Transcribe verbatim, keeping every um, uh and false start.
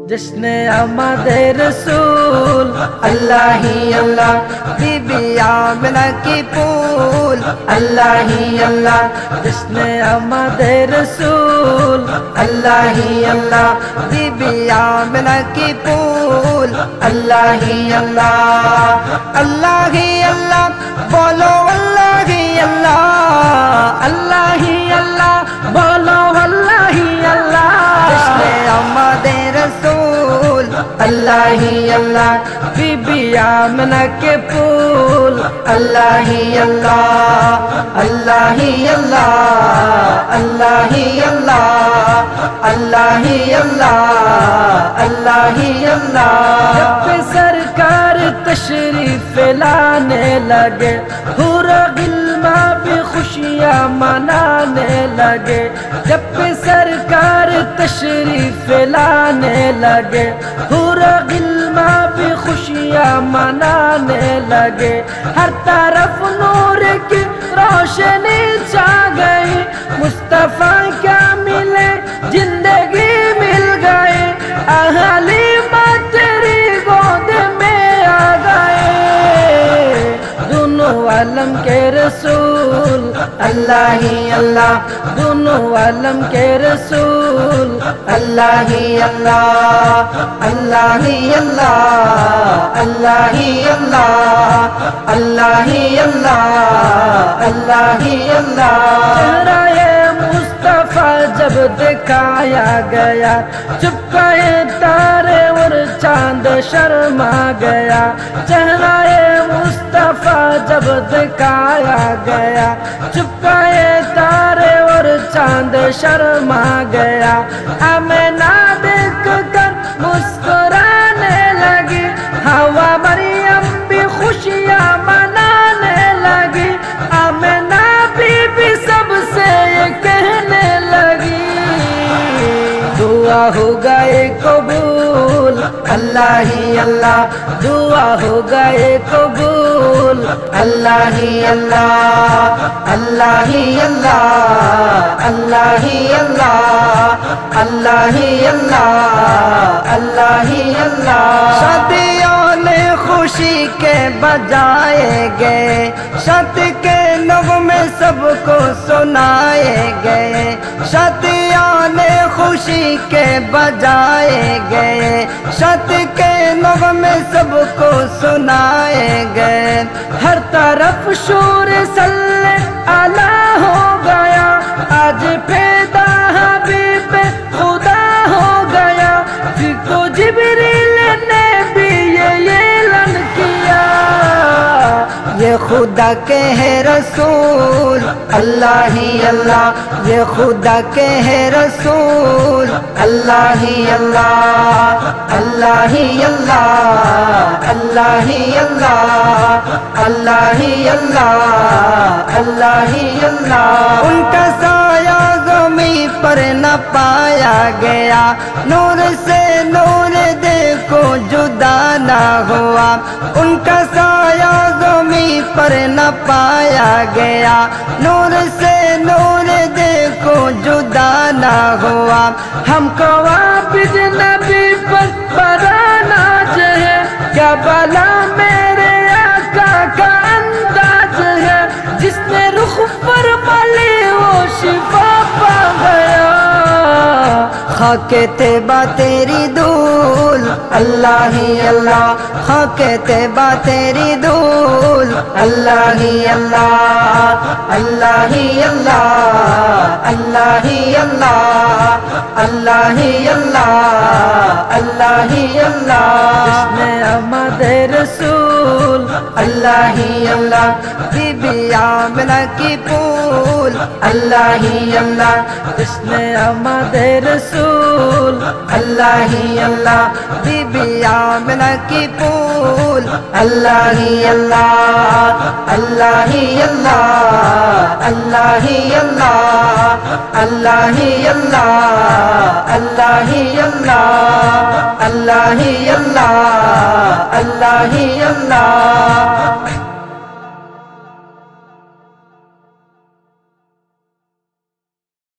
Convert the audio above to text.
جشن আমাদের রসূল আল্লাহি আল্লাহ বিবি আমিনা কি ফুল আল্লাহি আল্লাহ জশ্ন আমাদের রসূল আল্লাহি আল্লাহ বিবি আমিনা কি ফুল আল্লাহি আল্লাহ আল্লাহি আল্লাহ বলো আল্লাহি আল্লাহ আল্লাহি আল্লাহ বলো আল্লাহি আল্লাহ জশ্ন আমাদের রসূল আল্লাহি আল্লাহ বিবি আমিনা के फूल अल्लाही अल्लाह अल्लाही अल्लाह अल्लाही अल्लाह अल्लाही अल्लाह अल्लाही अल्लाह जब सरकार तशरीफ लाने लगे हुरा गिल्मा भी खुशियाँ मनाने लगे जब सरकार तशरीफ लाने लगे हुरा गिल्मा भी खुशियाँ मनाने लगे हर तरफ नूर की रोशनी छा गई मुस्तफा क्या मिले जिंदगी मिल गए अहलीमा तेरी गोद में आ गए दोनों आलम के रसूल अल्लाही अल्लाह दोनों आलम के रसूल अल्लाही अल्लाह अल्लाही अल्लाह अल्लाही अल्लाह अल्लाही अल्लाह अल्लाही अल्लाह चेहरा मुस्तफा जब दिखाया गया चुप गए तारे और चांद शर्मा गया चेहरा मुस्तफा जब दिखाया गया चुप गए तारे और चांद शर्मा गया आमिना देख कर मुस्कुराने लगी हवा मरियम भी खुशियाँ मनाने लगी आमिना बीबी सबसे ये कहने लगी दुआ हो गए कबूल अल्लाही अल्लाह दुआ हो गए कबूल अल्लाही अल्लाह अल्लाही अल्लाह अल्लाही अल्लाह अल्लाही अल्लाह अल्लाही अल्लाह शादियों ने खुशी के बजाए गए शत के नग़मे सबको सुनाए गए शादियों ने खुशी के बजाए गए शत के नग़मे सबको सुनाए गए हर तरफ शोर सल्ले आला हो गया आज पैदा हबीब खुदा हो गया जिसको जिब्रील ने भी ये ऐलान किया ये खुदा के है रसूल अल्लाही अल्लाह ये खुदा के है रसूल अल्लाही अल्लाह अल्लाही अल्लाह अल्लाही अल्लाह अल्लाही अल्लाह अल्लाही अल्लाह उनका साया ज़मीं पर न पाया गया नूर से नूर देखो जुदा न हुआ उनका साया ज़मीं पर न पाया गया नूर से नूर देखो जुदा न हुआ हमको आबिद नबी पर बड़ा नाज है क्या भला मेरे आका का अंदाज है जिसने रुख फरमा ली वो शिफा पा गया खाके तैबा तेरी धूल अल्लाही अल्लाह खाके तैबा तेरी धूल अल्लाही अल्लाह अल्लाही अल्लाह अल्लाही अल्लाह अल्लाही अल्लाह अल्लाही अल्लाह जिसने আমাদের রসূল अल्लाही अल्लाह बीबी आमिना की फूल अल्लाही अल्लाह जिसने আমাদের रसूल अल्लाही अल्लाह बीबी आमिना की फूल अल्लाही अल्लाह अल्लाही अल्लाह अल्लाही अल्लाह अल्लाही अल्लाह अल्लाही अल्लाह अल्लाही अल्लाह अल्लाही अल्लाह